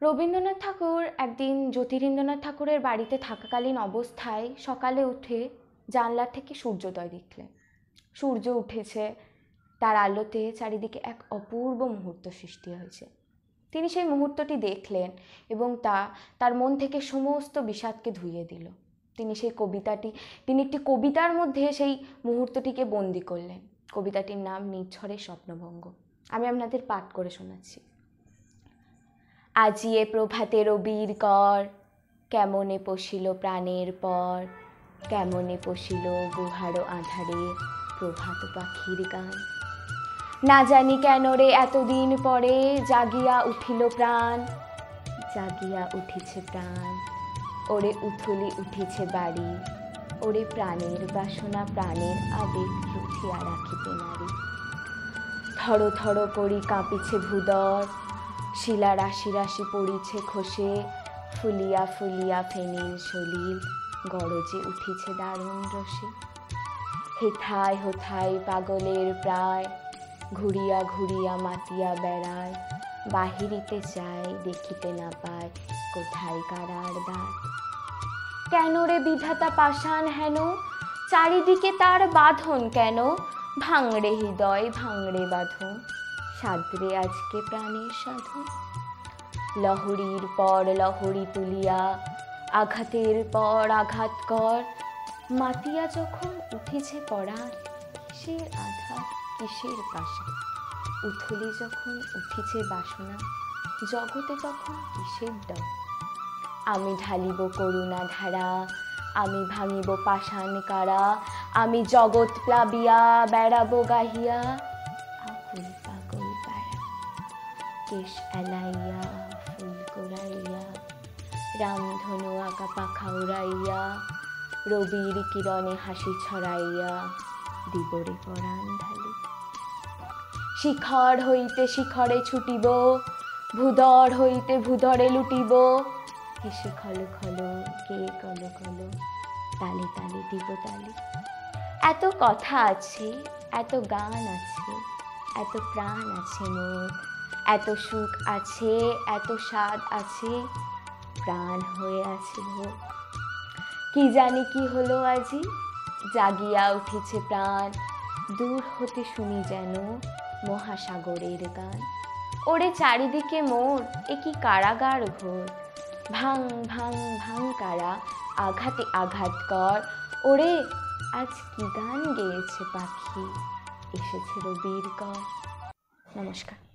রবীন্দ্রনাথ ঠাকুর একদিন জ্যোতিরিন্দ্রনাথ ঠাকুরের বাড়িতে থাকাকালীন অবস্থায় সকালে উঠে জানলার থেকে সূর্যোদয় দেখলেন। সূর্য উঠেছে, তার আলোতে চারিদিকে এক অপূর্ব মুহূর্ত সৃষ্টি হয়েছে। তিনি সেই মুহূর্তটি দেখলেন এবং তার মন থেকে সমস্ত বিষাদকে ধুইয়ে দিল। তিনি একটি কবিতার মধ্যে সেই মুহূর্তটিকে বন্দি করলেন। কবিতাটির নাম নিঝড়ের স্বপ্নভঙ্গ। আমি আপনাদের পাঠ করে শোনাচ্ছি। আজিয়ে প্রভাতে রবির কর, কেমনে পশিল প্রাণের পর, কেমনে পশিল গুহারো আঁধারে প্রভাত পাখির গান। না জানি কেন রে এতদিন পরে জাগিয়া উঠিল প্রাণ, জাগিয়া উঠিছে প্রাণ। ওরে উথলি উঠিছে বাড়ি, ওরে প্রাণের বাসনা প্রাণের আবেগ রুঠিয়া রাখিতে নারী। থর থর করি কাঁপিছে ভূদর, শিলা রাশি রাশি পড়িছে খসে, ফুলিয়া ফুলিয়া ফেনীর সলিল গরজে উঠিছে দারুণ রসে। হেথায় হোথায় পাগলের প্রায়, ঘুরিয়া ঘুরিয়া মাতিয়া বেড়ায়, বাহিরিতে চায় দেখিতে না পায় কোথায় কারার দ্বার। কেন রে বিধাতা পাষাণ হেন, চারিদিকে তার বাঁধন কেন, ভাঙড়ে হৃদয় ভাঙড়ে বাঁধন, সাদরে আজকে প্রাণের সাধন। লহরীর পর লহরী তুলিয়া, আঘাতের পর আঘাত কর, মাতিয়া যখন উঠেছে পরাণ, কিসের আঘাত কিসের পাশা। উথলি যখন উঠিছে বাসনা, জগতে তখন কিসের ডর। আমি ঢালিব করুণা ধারা, আমি ভাঙিব পাষাণ কারা, আমি জগৎ প্লাবিয়া বেড়াবো গাহিয়া, আকুল পাগল বেড়া। কেশ এলাইয়া ফুল কোরাইয়া, রামধনু আঁকা পাখা উড়াইয়া, রবির কিরণে হাসি ছড়াইয়া, দিবরে পরাণ ঢালি। শিখর হইতে শিখরে ছুটিব, ভূধর হইতে ভূধরে লুটিব, হেসে খলো খলো কে কলো কলো, তালে তালে দিব তালে। এত কথা আছে, এত গান আছে, এত প্রাণ আছে মোর, এত সুখ আছে, এত স্বাদ আছে, প্রাণ হয়ে আছে ভোর। কি জানি কি হলো আজি, জাগিয়া উঠেছে প্রাণ, দূর হতে শুনি যেন মহাসাগরের গান। ওরে চারিদিকে মোর এ কি কারাগার ঘোর, ভাঙ ভাঙ ভাঙ কারা, আঘাতে আঘাত কর। ওরে আজ কি গান গেয়েছে পাখি, এসেছে রবির কর। নমস্কার।